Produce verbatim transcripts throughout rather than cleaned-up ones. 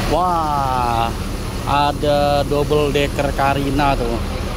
Wah, ada double decker Carina tuh.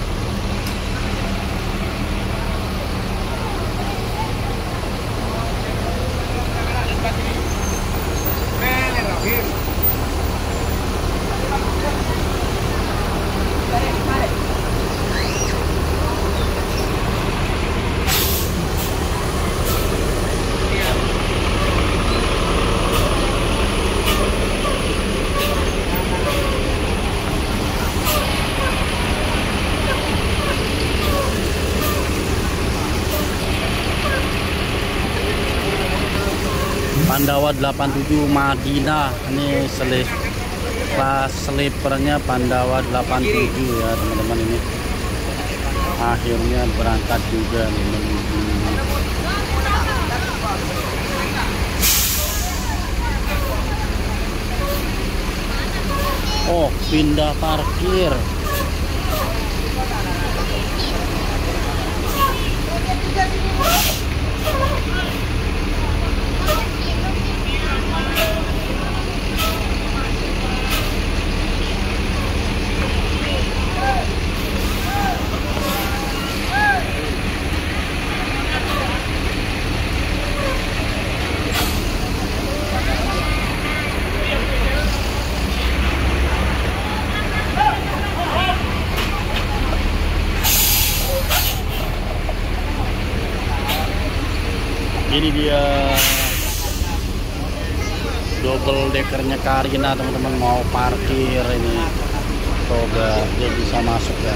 Pandawa delapan tujuh Madinah, ini selip kelas slipernya Pandawa delapan tujuh ya teman-teman. Ini akhirnya berangkat juga nih menuju oh pindah parkir. Ini dia double deckernya Carina teman-teman, mau parkir ini. Coba dia bisa masuk kan.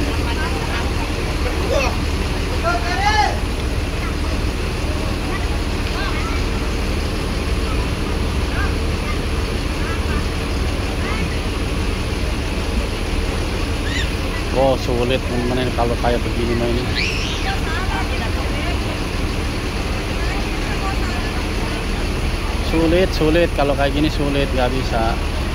Oh sulit teman-teman ini kalau kayak begini mah ini. Sulit, sulit kalau kayak gini sulit, nggak bisa.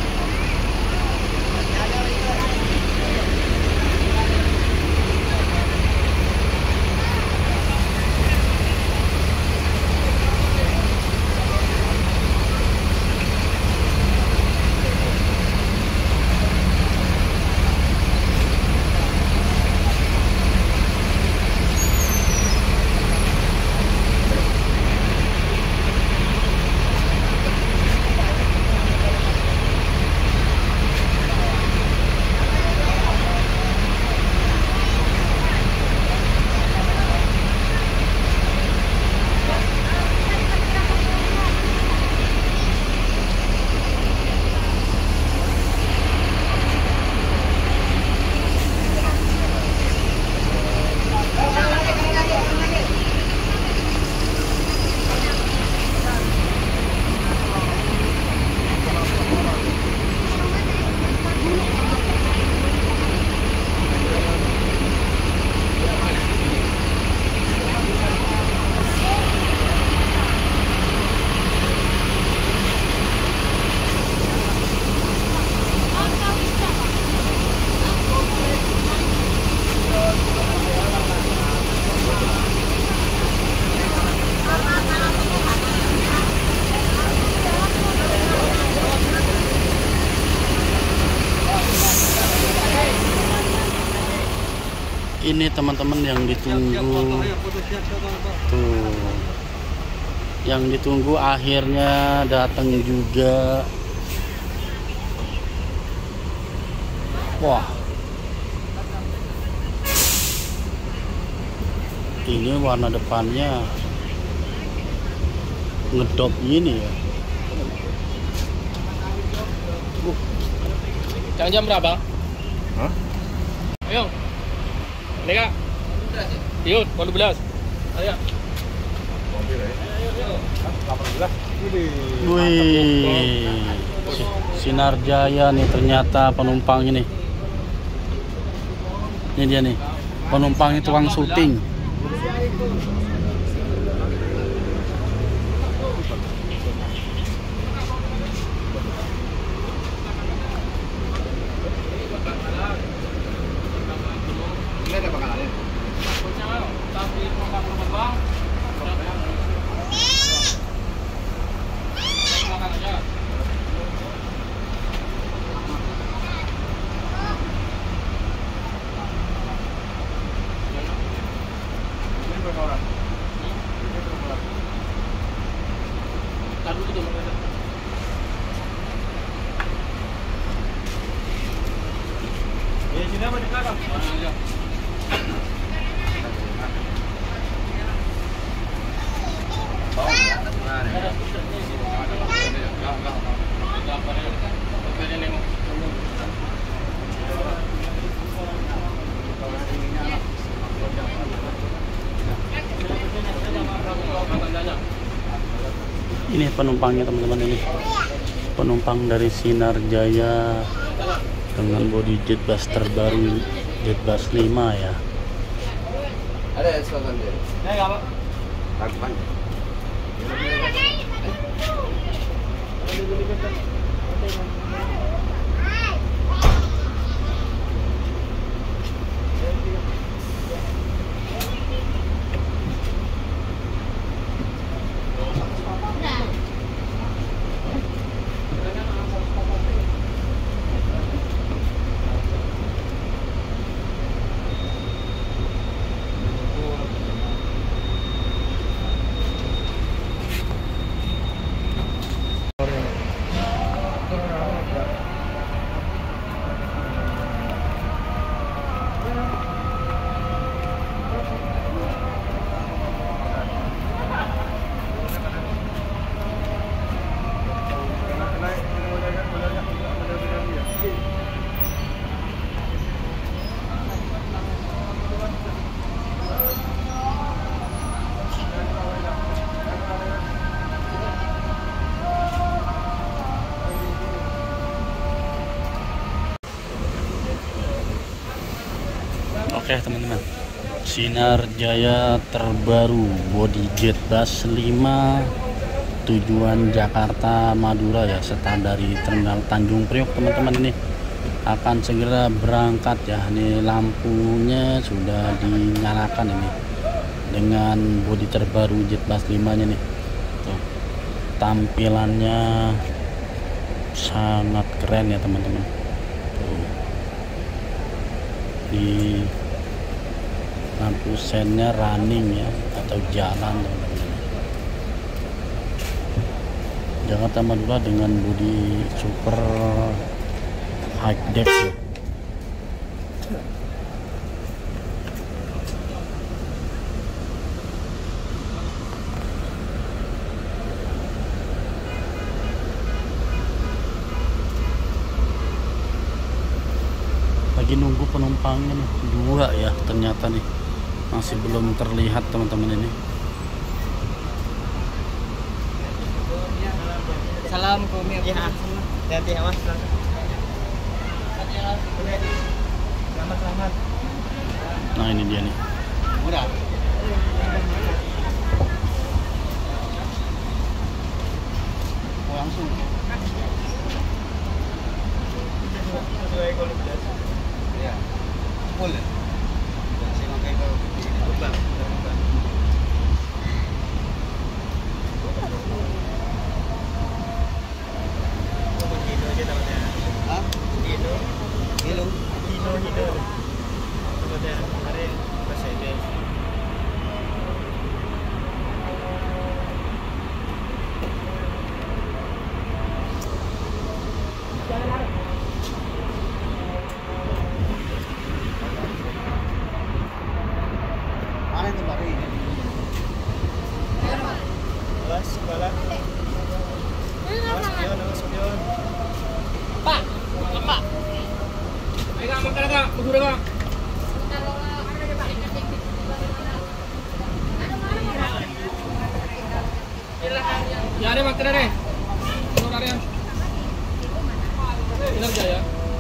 Ini teman-teman yang ditunggu tuh, yang ditunggu akhirnya datang juga. Wah, ini warna depannya ngedop ini ya. Uh. Jam berapa? Hah? Ayo. Lega. Yuk, dua belas. Ayo. Mobil ya. delapan belas. Wih. Sinar Jaya nih ternyata penumpang ini. Ini dia nih. Penumpangnya tukang syuting. Ini penumpangnya teman-teman, ini penumpang dari Sinar Jaya dengan bodi Jetbus terbaru Jetbus lima ya. Ada slogan dia. Eh, apa? Tagpan. Oke teman-teman, Sinar Jaya terbaru bodi Jetbus lima tujuan Jakarta Madura ya, start dari Terminal Tanjung Priok teman-teman. Ini akan segera berangkat ya. Ini lampunya sudah dinyalakan ini dengan bodi terbaru Jetbus lima nya nih. Tuh, tampilannya sangat keren ya teman-teman. Tuh, di lampu sennya running ya, atau jalan teman-teman. Jakarta Madura dengan bodi super high deck ya. Lagi nunggu penumpangnya nih, dua ya ternyata nih, masih belum terlihat teman-teman ini. Salam kumi ya. Hati-hati awas. Selamat selamat. Nah ini dia nih. Murah. Oh, langsung. Sesuai kalau belas. Ya. Full. Saya mau kayak kalau terbang, terbang. Kilo aja namanya. Hah? Kilo. Kilo. Kilo kilo. Kemudian hari presiden. Mana itu baru ini? Kelas sekolah. Awas spion, awas spion. Pak, Pak. Ayo makan Kak, bubur Kak. Ya ada makan ada. Nur ada. Sinar Jaya.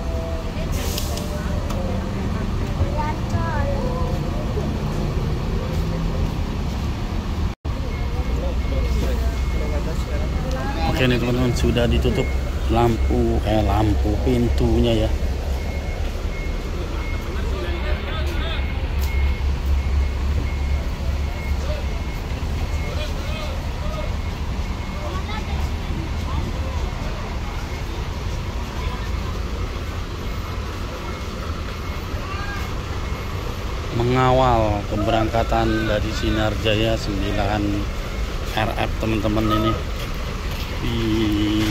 Oke nih teman-teman, sudah ditutup lampu eh lampu pintunya ya. Mengawal keberangkatan dari Sinar Jaya sembilan R F teman-teman ini di